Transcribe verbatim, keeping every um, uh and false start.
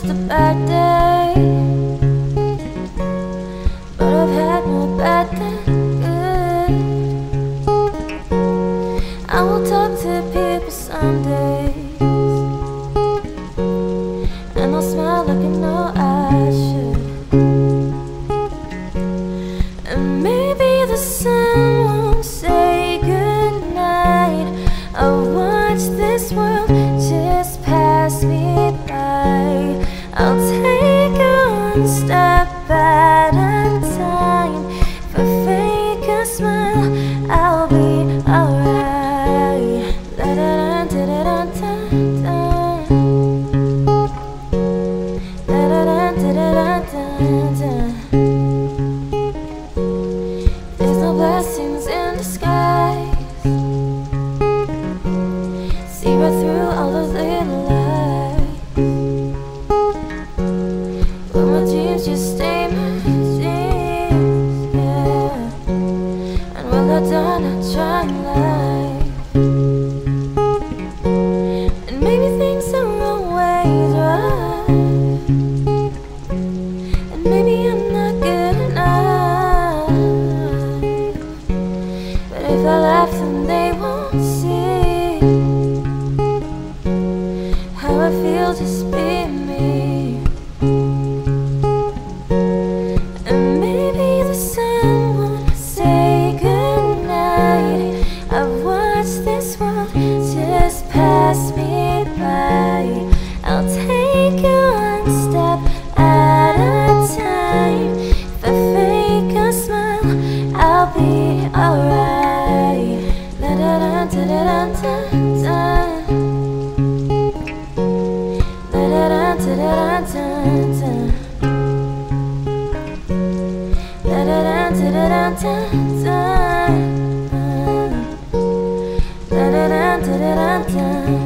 just a bad day, but I've had more bad than good. I will talk to people some days, and I'll smile like I know I should. And maybe the sun won't say goodnight. I'll watch this world just pass me by. I'll take one step at a time. If I fake a smile, I'll be alright. Da da da da da da da. Da da da da da da da. There's no blessings in disguise. See right through all those little lies. But my dreams just stay my dreams, yeah. And when they're done, I try and lie. And maybe things are always right, and maybe I'm not good enough. But if I laugh, then they won't see how I feel just being me. And maybe the sun won't say goodnight. I've watched this world just pass me by. I'll take one step at a time. If I fake a smile, I'll be alright. Da da da da da da da. Da da da da da da da. Da da da da da da da. Da da da da da da.